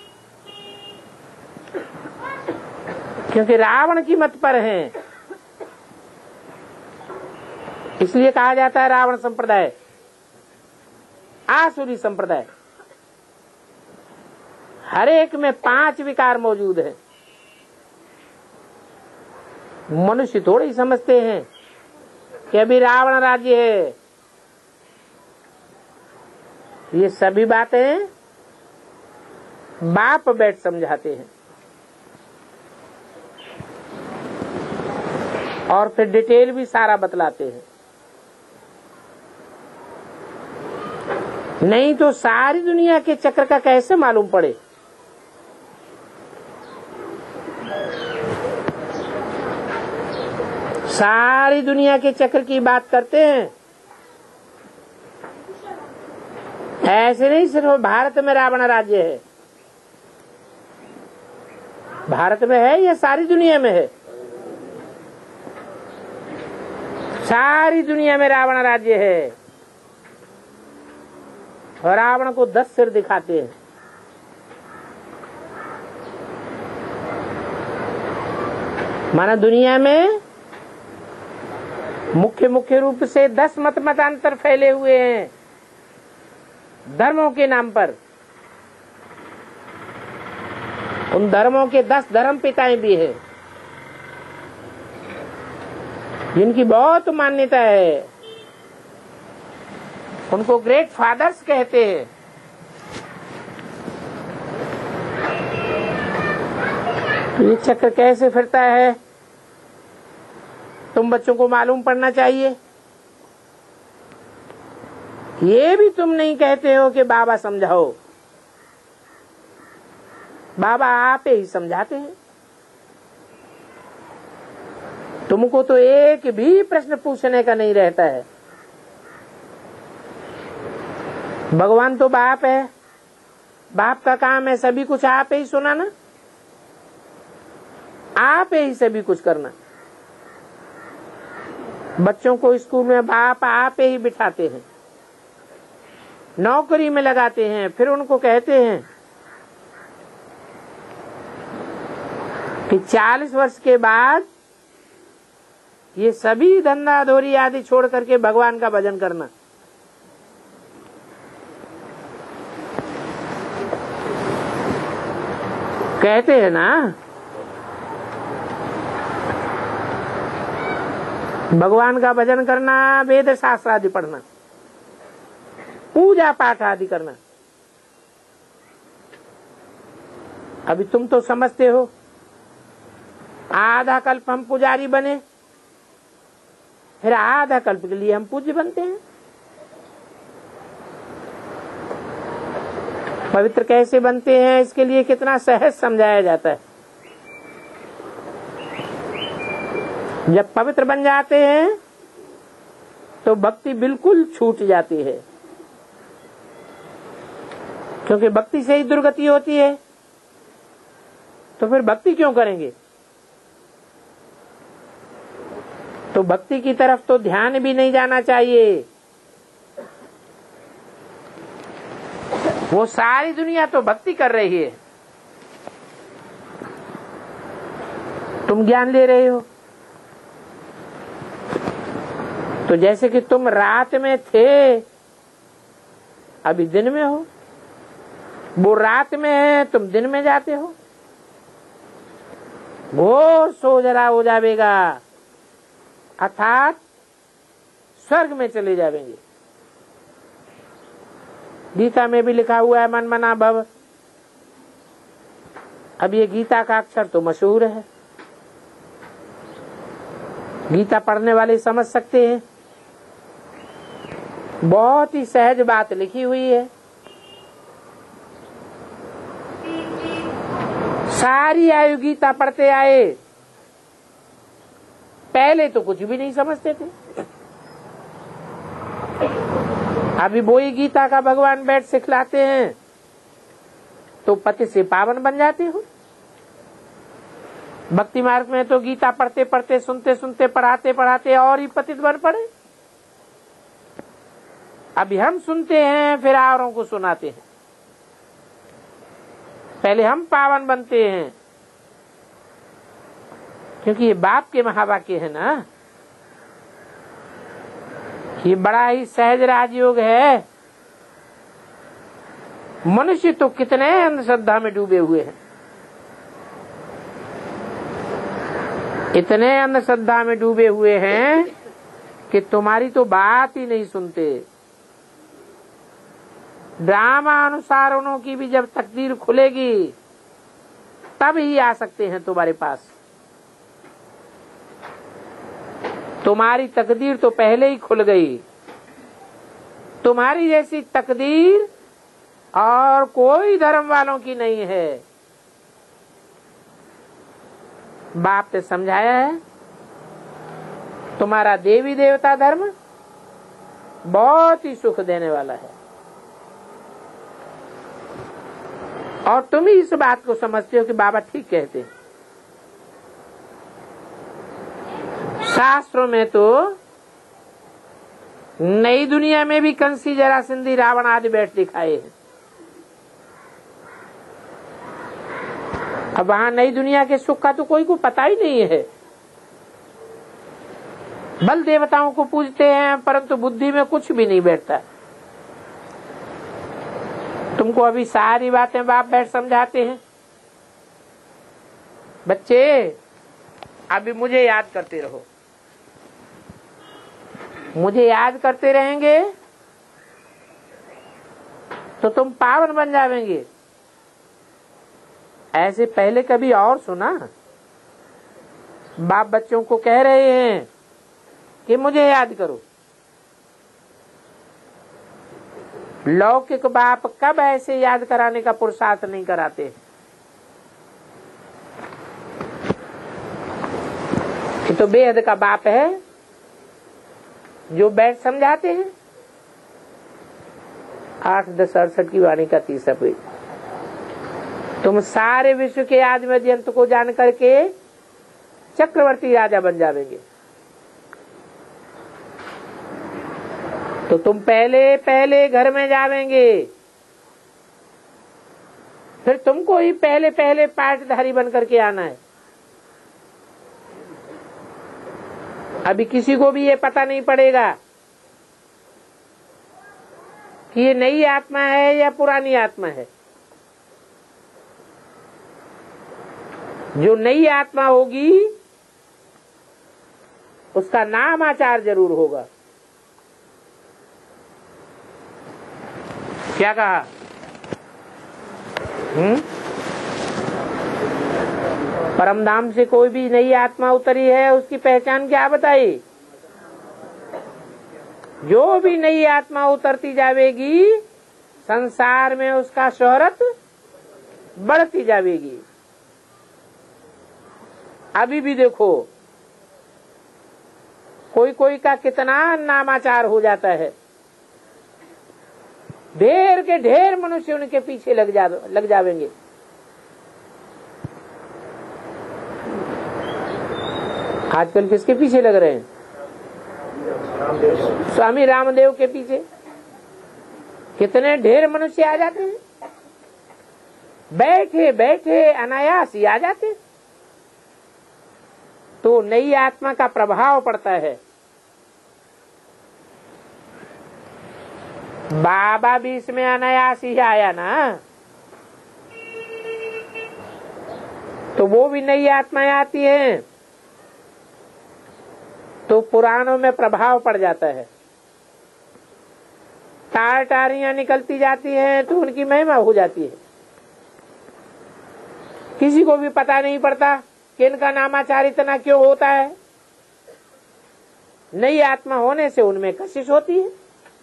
Speaker 1: क्योंकि रावण की मत पर हैं। इसलिए कहा जाता है रावण संप्रदाय, आसुरी संप्रदाय। हर एक में 5 विकार मौजूद है। मनुष्य थोड़े ही समझते हैं कि अभी रावण राज्य है। ये सभी बातें बाप बैठ समझाते हैं, और फिर डिटेल भी सारा बतलाते हैं। नहीं तो सारी दुनिया के चक्र का कैसे मालूम पड़े? सारी दुनिया के चक्र की बात करते हैं। ऐसे नहीं सिर्फ भारत में रावण राज्य है, भारत में है या सारी दुनिया में है? सारी दुनिया में रावण राज्य है, और रावण को 10 सिर दिखाते हैं। माना दुनिया में मुख्य रूप से 10 मतांतर फैले हुए हैं धर्मों के नाम पर। उन धर्मों के 10 धर्म पिताएं भी हैं जिनकी बहुत मान्यता है। उनको ग्रेट फादर्स कहते हैं। तो ये चक्र कैसे फिरता है तुम बच्चों को मालूम पड़ना चाहिए। ये भी तुम नहीं कहते हो कि बाबा समझाओ, बाबा आप ही समझाते हैं। तुमको तो एक भी प्रश्न पूछने का नहीं रहता है। भगवान तो बाप है, बाप का काम है सभी कुछ आप ही सुनाना, आप ही सभी कुछ करना। बच्चों को स्कूल में बाप आप ही बिठाते हैं, नौकरी में लगाते हैं, फिर उनको कहते हैं कि 40 वर्ष के बाद ये सभी धंधा धोरी आदि छोड़ करके भगवान का भजन करना। कहते हैं ना भगवान का भजन करना, वेद शास्त्र आदि पढ़ना, पूजा पाठ आदि करना। अभी तुम तो समझते हो आधा कल्प हम पुजारी बने, फिर आधा कल्प के लिए हम पूज्य बनते हैं। पवित्र कैसे बनते हैं इसके लिए कितना सहज समझाया जाता है। जब पवित्र बन जाते हैं तो भक्ति बिल्कुल छूट जाती है, क्योंकि भक्ति से ही दुर्गति होती है। तो फिर भक्ति क्यों करेंगे? तो भक्ति की तरफ तो ध्यान भी नहीं जाना चाहिए। वो सारी दुनिया तो भक्ति कर रही है, तुम ज्ञान ले रहे हो। तो जैसे कि तुम रात में थे, अभी दिन में हो, वो रात में है, तुम दिन में जाते हो। घोर सो जरा हो जाएगा, अर्थात स्वर्ग में चले जाएंगे। गीता में भी लिखा हुआ है मन मना भव। अब ये गीता का अक्षर तो मशहूर है, गीता पढ़ने वाले समझ सकते हैं। बहुत ही सहज बात लिखी हुई है। सारी आयु गीता पढ़ते आए, पहले तो कुछ भी नहीं समझते थे। अभी वही गीता का भगवान बैठ सिखलाते हैं तो पति से पावन बन जाते हो। भक्ति मार्ग में तो गीता पढ़ते पढ़ते, सुनते सुनते, पढ़ाते पढ़ाते और ही पतित बन पड़े। अभी हम सुनते हैं फिर औरों को सुनाते हैं। पहले हम पावन बनते हैं, क्योंकि ये बाप के महावाक्य है ना। ये बड़ा ही सहज राजयोग है। मनुष्य तो कितने अंधश्रद्धा में डूबे हुए हैं, इतने अंधश्रद्धा में डूबे हुए हैं कि तुम्हारी तो बात ही नहीं सुनते। ड्रामा अनुसार उन्हों की भी जब तकदीर खुलेगी तब ही आ सकते हैं तुम्हारे पास। तुम्हारी तकदीर तो पहले ही खुल गई। तुम्हारी जैसी तकदीर और कोई धर्म वालों की नहीं है। बाप ने समझाया है तुम्हारा देवी देवता धर्म बहुत ही सुख देने वाला है, और तुम ही इस बात को समझते हो कि बाबा ठीक कहते हैं। शास्त्रों में तो नई दुनिया में भी कंसी, जरासंधी, रावण आदि बैठ दिखाए हैं। अब वहां नई दुनिया के सुख का तो कोई को पता ही नहीं है। बल देवताओं को पूजते हैं, परंतु बुद्धि में कुछ भी नहीं बैठता। तुमको अभी सारी बातें बाप बैठ समझाते हैं। बच्चे अभी मुझे याद करते रहो, मुझे याद करते रहेंगे तो तुम पावन बन जाएंगे। ऐसे पहले कभी और सुना? बाप बच्चों को कह रहे हैं कि मुझे याद करो। लौकिक बाप कब ऐसे याद कराने का पुरुषार्थ नहीं कराते? ये तो बेहद का बाप है जो बैठ समझाते हैं। 8-10-68 की वाणी का 30 पेज। तुम सारे विश्व के आदि मध्य अंत को जान करके चक्रवर्ती राजा बन जाएंगे। तो तुम पहले पहले घर में जावेंगे, फिर तुमको ही पहले पहले पाठधारी बन करके आना है। अभी किसी को भी ये पता नहीं पड़ेगा कि ये नई आत्मा है या पुरानी आत्मा है। जो नई आत्मा होगी उसका नाम आचार जरूर होगा। क्या कहा? परमधाम से कोई भी नई आत्मा उतरी है, उसकी पहचान क्या बताई? जो भी नई आत्मा उतरती जाएगी संसार में उसका शोहरत बढ़ती जाएगी। अभी भी देखो कोई कोई का कितना नामाचार हो जाता है। ढेर के ढेर मनुष्य उनके पीछे लग जाएंगे। आजकल किसके पीछे लग रहे हैं? स्वामी रामदेव के पीछे कितने ढेर मनुष्य आ जाते हैं। बैठे बैठे अनायास ही आ जाते। तो नई आत्मा का प्रभाव पड़ता है। बाबा भी इसमें अनायास ही आया ना, तो वो भी नई आत्माएं आती हैं तो पुराणों में प्रभाव पड़ जाता है। तार टारियां निकलती जाती हैं तो उनकी महिमा हो जाती है। किसी को भी पता नहीं पड़ता कि इनका नामाचार इतना क्यों होता है। नई आत्मा होने से उनमें कशिश होती है।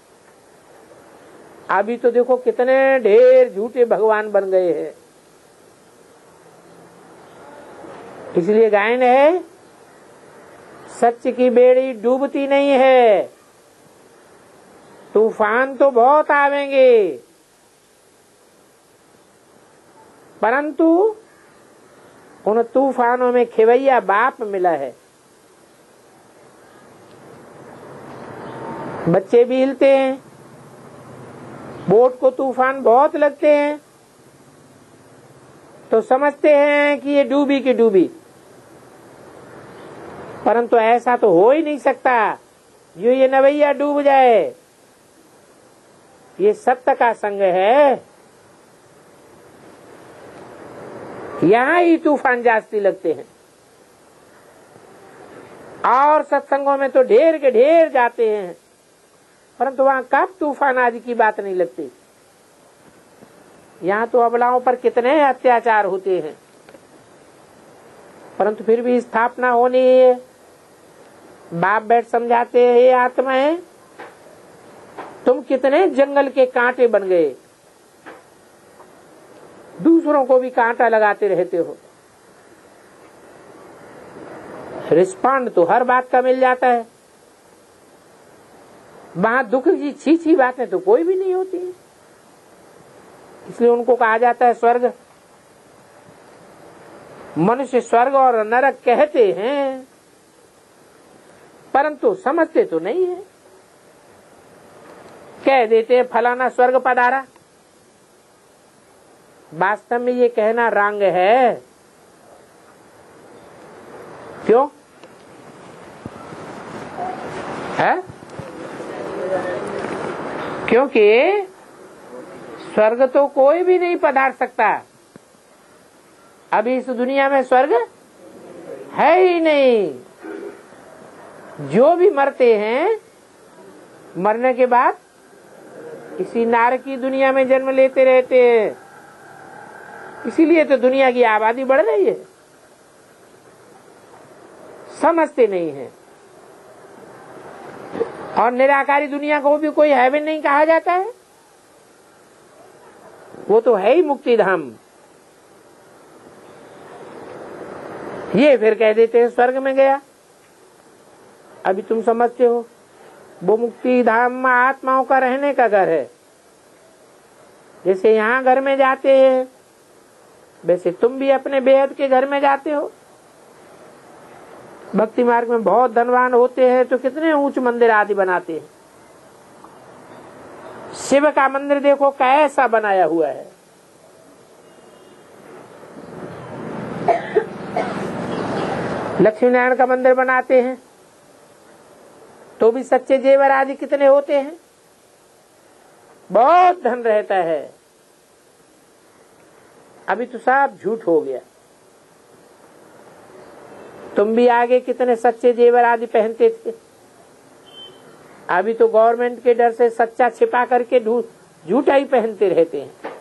Speaker 1: अभी तो देखो कितने ढेर झूठे भगवान बन गए हैं। इसलिए गायन है, सच की बेड़ी डूबती नहीं है, तूफान तो बहुत आवेंगे, परंतु उन तूफानों में खेवैया बाप मिला है। बच्चे भी हिलते हैं, बोट को तूफान बहुत लगते हैं तो समझते हैं कि ये डूबी की डूबी, परंतु ऐसा तो हो ही नहीं सकता जो ये नवैया डूब जाए। ये सत्य का संग है, यहाँ ही तूफान जास्ती लगते हैं। और सत्संगों में तो ढेर के ढेर जाते हैं, परंतु वहाँ कब तूफान आदि की बात नहीं लगती। यहाँ तो अबलाओं पर कितने अत्याचार होते हैं, परंतु फिर भी स्थापना होनी है। बाप बैठ समझाते हैं, ये आत्मा है, तुम कितने जंगल के कांटे बन गए, दूसरों को भी कांटा लगाते रहते हो। रिस्पॉन्ड तो हर बात का मिल जाता है, वहां दुख की छी बातें तो कोई भी नहीं होती है। इसलिए उनको कहा जाता है स्वर्ग। मनुष्य स्वर्ग और नरक कहते हैं, परंतु समझते तो नहीं है। कह देते हैं फलाना स्वर्ग पधारा, वास्तव में ये कहना रंग है। क्यों? है? क्योंकि स्वर्ग तो कोई भी नहीं पधार सकता। अभी इस दुनिया में स्वर्ग है ही नहीं। जो भी मरते हैं, मरने के बाद इसी नार की दुनिया में जन्म लेते रहते हैं। इसीलिए तो दुनिया की आबादी बढ़ रही है। समझते नहीं है। और निराकारी दुनिया को भी कोई हेवन नहीं कहा जाता है, वो तो है ही मुक्ति धाम। ये फिर कह देते हैं स्वर्ग में गया। अभी तुम समझते हो वो मुक्ति धाम आत्माओं का रहने का घर है। जैसे यहाँ घर में जाते हैं, वैसे तुम भी अपने बेहद के घर में जाते हो। भक्ति मार्ग में बहुत धनवान होते हैं तो कितने ऊंच मंदिर आदि बनाते हैं। शिव का मंदिर देखो कैसा बनाया हुआ है। लक्ष्मी नारायण का मंदिर बनाते हैं तो भी सच्चे जेवर आदि कितने होते हैं। बहुत धन रहता है। अभी तो सब झूठ हो गया। तुम भी आगे कितने सच्चे जेवर आदि पहनते थे। अभी तो गवर्नमेंट के डर से सच्चा छिपा करके झूठा ही पहनते रहते हैं।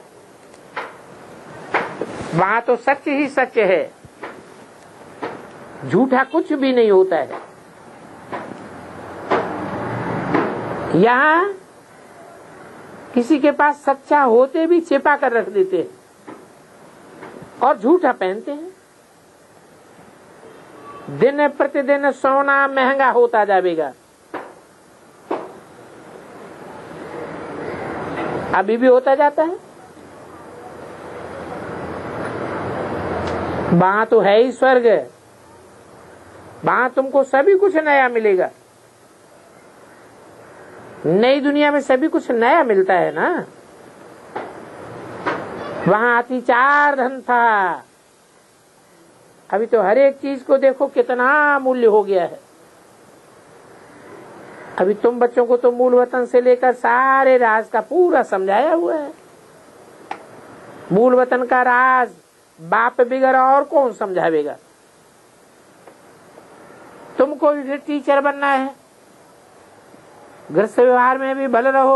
Speaker 1: वहां तो सच ही सच है, झूठा कुछ भी नहीं होता है। यहाँ किसी के पास सच्चा होते भी छिपा कर रख देते हैं और झूठा पहनते हैं। दिन प्रतिदिन सोना महंगा होता जाएगा। अभी भी होता जाता है। वहां तो है ही स्वर्ग। वहां तुमको सभी कुछ नया मिलेगा। नई दुनिया में सभी कुछ नया मिलता है ना। वहां अतिचार धन था। अभी तो हर एक चीज को देखो कितना मूल्य हो गया है। अभी तुम बच्चों को तो मूल वतन से लेकर सारे राज का पूरा समझाया हुआ है। मूल वतन का राज बाप बिगर और कौन समझावेगा। तुमको भी टीचर बनना है। गृहस्थ व्यवहार में भी भले रहो।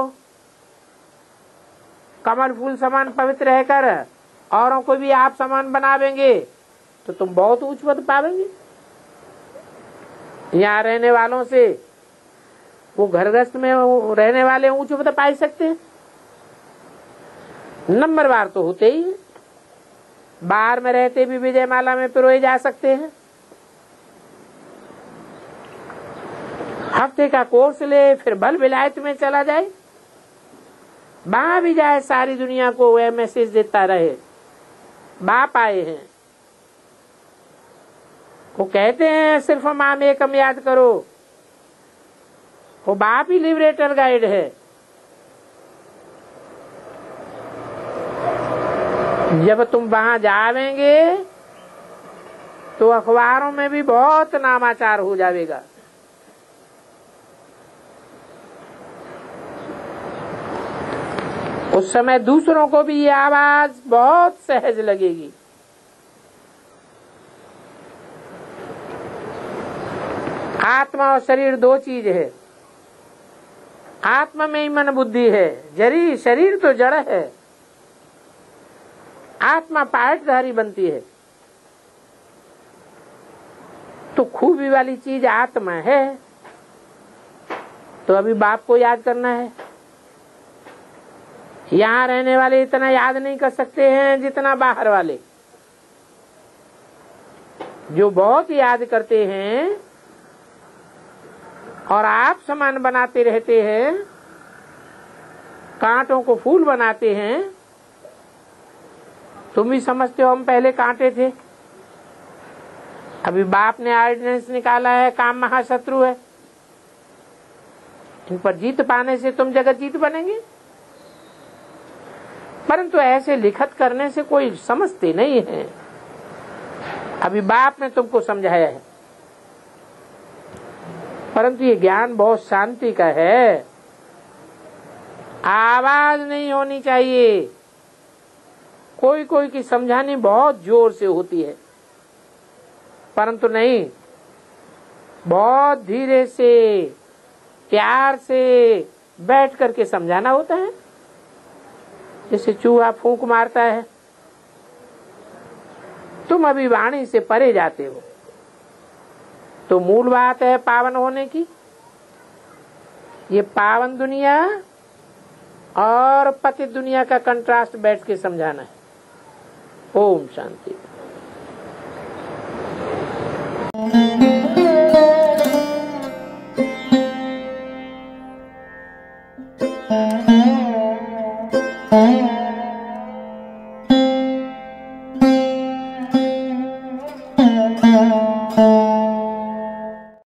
Speaker 1: कमल फूल समान पवित्र रहकर औरों को भी आप समान बनावेंगे तो तुम बहुत ऊंच पद पावेंगे। यहाँ रहने वालों से वो घरगृहस्थ में रहने वाले ऊंच पद पा सकते हैं। नंबरवार तो होते ही है। बाहर में रहते भी विजयमाला में पिरोए जा सकते हैं। हफ्ते का कोर्स ले फिर भल विलायत में चला जाए। वहां भी जाए सारी दुनिया को वह मैसेज देता रहे। बाप आए हैं, वो कहते हैं सिर्फ माम एकम याद करो। वो बाप ही लिबरेटर गाइड है। जब तुम वहां जावेंगे तो अखबारों में भी बहुत नामाचार हो जाएगा। उस समय दूसरों को भी ये आवाज बहुत सहज लगेगी। आत्मा और शरीर दो चीज है। आत्मा में ही मन बुद्धि है। शरीर तो जड़ है। आत्मा पाटधारी बनती है। तो खूबी वाली चीज आत्मा है। तो अभी बाप को याद करना है। यहाँ रहने वाले इतना याद नहीं कर सकते हैं जितना बाहर वाले। जो बहुत याद करते हैं और आप समान बनाते रहते हैं, कांटों को फूल बनाते हैं। तुम भी समझते हो हम पहले कांटे थे। अभी बाप ने ऑर्डिनेंस निकाला है काम महाशत्रु है। इन पर जीत पाने से तुम जगत जीत बनेंगे। परंतु ऐसे लिखत करने से कोई समझते नहीं है। अभी बाप ने तुमको समझाया है। परंतु ये ज्ञान बहुत शांति का है। आवाज नहीं होनी चाहिए। कोई कोई की समझानी बहुत जोर से होती है, परंतु नहीं, बहुत धीरे से प्यार से बैठ करके समझाना होता है। जैसे चूहा फूंक मारता है, तुम अभी वाणी से परे जाते हो, तो मूल बात है पावन होने की। ये पावन दुनिया और पतित दुनिया का कंट्रास्ट बैठ के समझाना है। ओम शांति।